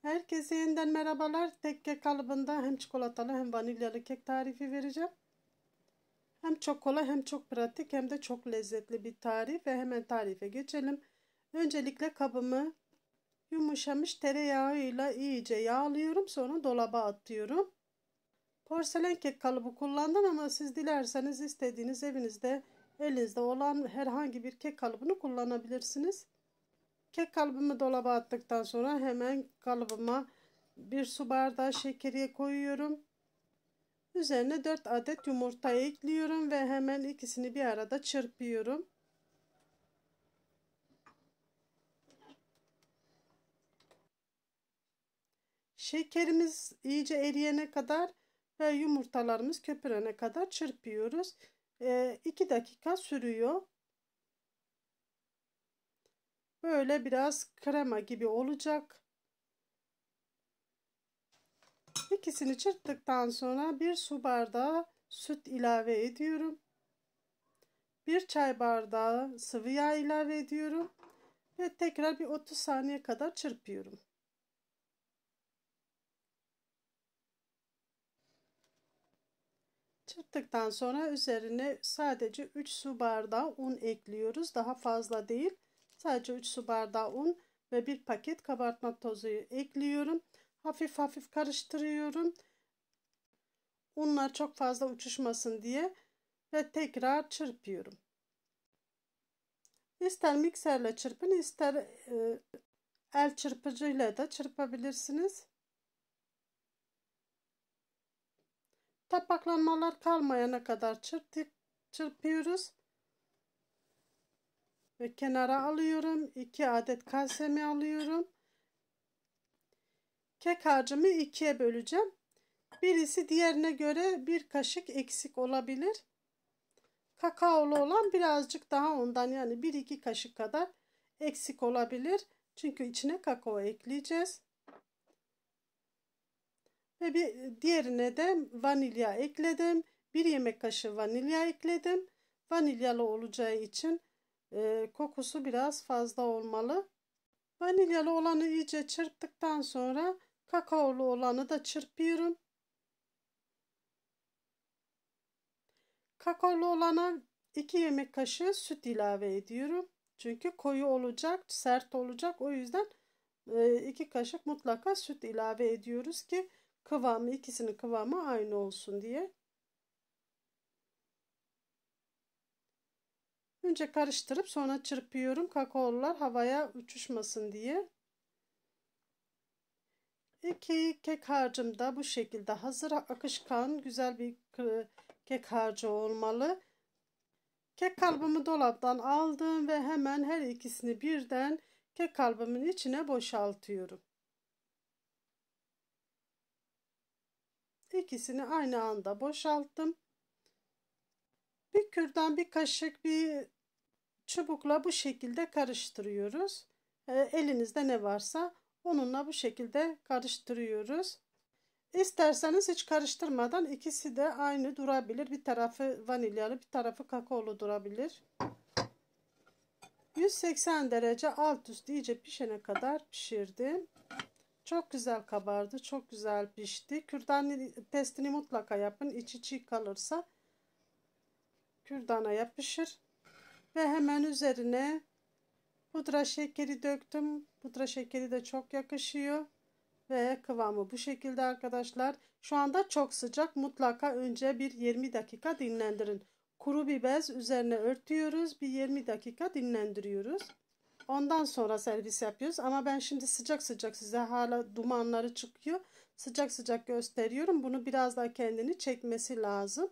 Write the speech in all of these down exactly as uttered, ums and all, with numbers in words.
Herkese yeniden merhabalar. Tek kek kalıbında hem çikolatalı hem vanilyalı kek tarifi vereceğim. Hem çok kolay hem çok pratik hem de çok lezzetli bir tarif ve hemen tarife geçelim. Öncelikle kabımı yumuşamış tereyağıyla iyice yağlıyorum. Sonra dolaba atıyorum. Porselen kek kalıbı kullandım ama siz dilerseniz istediğiniz evinizde elinizde olan herhangi bir kek kalıbını kullanabilirsiniz. Kek kalıbımı dolaba attıktan sonra hemen kalıbıma bir su bardağı şekeri koyuyorum. Üzerine dört adet yumurta ekliyorum ve hemen ikisini bir arada çırpıyorum. Şekerimiz iyice eriyene kadar ve yumurtalarımız köpürene kadar çırpıyoruz. iki dakika sürüyor. Böyle biraz krema gibi olacak. İkisini çırptıktan sonra bir su bardağı süt ilave ediyorum. Bir çay bardağı sıvı yağ ilave ediyorum. Ve tekrar bir otuz saniye kadar çırpıyorum. Çırptıktan sonra üzerine sadece üç su bardağı un ekliyoruz. Daha fazla değil. Sadece üç su bardağı un ve bir paket kabartma tozu ekliyorum. Hafif hafif karıştırıyorum. Unlar çok fazla uçuşmasın diye ve tekrar çırpıyorum. İster mikserle çırpın, ister e, el çırpıcıyla da çırpabilirsiniz. Tapaklanmalar kalmayana kadar çırptık, çırpıyoruz. Ve kenara alıyorum. iki adet kasemi alıyorum. Kek harcımı ikiye böleceğim. Birisi diğerine göre bir kaşık eksik olabilir. Kakaolu olan birazcık daha ondan, yani bir iki kaşık kadar eksik olabilir. Çünkü içine kakao ekleyeceğiz. Ve bir diğerine de vanilya ekledim. Bir yemek kaşığı vanilya ekledim. Vanilyalı olacağı için e, kokusu biraz fazla olmalı. Vanilyalı olanı iyice çırptıktan sonra kakaolu olanı da çırpıyorum. Kakaolu olana iki yemek kaşığı süt ilave ediyorum. Çünkü koyu olacak, sert olacak. O yüzden iki kaşık mutlaka süt ilave ediyoruz ki kıvamı, ikisinin kıvamı aynı olsun diye. Önce karıştırıp sonra çırpıyorum. Kakaolular havaya uçuşmasın diye. İki kek harcım da bu şekilde hazır, akışkan, güzel bir kek harcı olmalı. Kek kalıbımı dolaptan aldım ve hemen her ikisini birden kek kalıbımın içine boşaltıyorum. İkisini aynı anda boşalttım. Bir kürdan, bir kaşık, bir çubukla bu şekilde karıştırıyoruz. Elinizde ne varsa onunla bu şekilde karıştırıyoruz. İsterseniz hiç karıştırmadan ikisi de aynı durabilir. Bir tarafı vanilyalı, bir tarafı kakaolu durabilir. yüz seksen derece alt üst iyice pişene kadar pişirdim. Çok güzel kabardı. Çok güzel pişti. Kürdan testini mutlaka yapın. İçi çiğ kalırsa kürdana yapışır. Ve hemen üzerine pudra şekeri döktüm. Pudra şekeri de çok yakışıyor. Ve kıvamı bu şekilde arkadaşlar. Şu anda çok sıcak. Mutlaka önce bir yirmi dakika dinlendirin. Kuru bir bez üzerine örtüyoruz. Bir yirmi dakika dinlendiriyoruz. Ondan sonra servis yapıyoruz. Ama ben şimdi sıcak sıcak size, hala dumanları çıkıyor. Sıcak sıcak gösteriyorum. Bunu biraz daha kendini çekmesi lazım.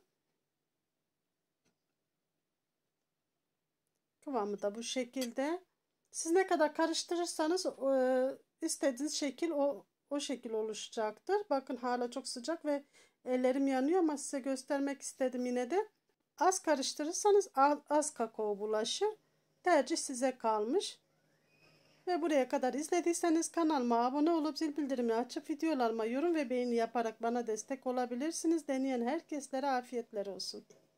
Kıvamı da bu şekilde. Siz ne kadar karıştırırsanız e, istediğiniz şekil o, o şekil oluşacaktır. Bakın hala çok sıcak ve ellerim yanıyor ama size göstermek istedim yine de. Az karıştırırsanız az, az kakao bulaşır. Tercih size kalmış. Ve buraya kadar izlediyseniz kanalıma abone olup zil bildirimini açıp videolarıma yorum ve beğeni yaparak bana destek olabilirsiniz. Deneyen herkeslere afiyetler olsun.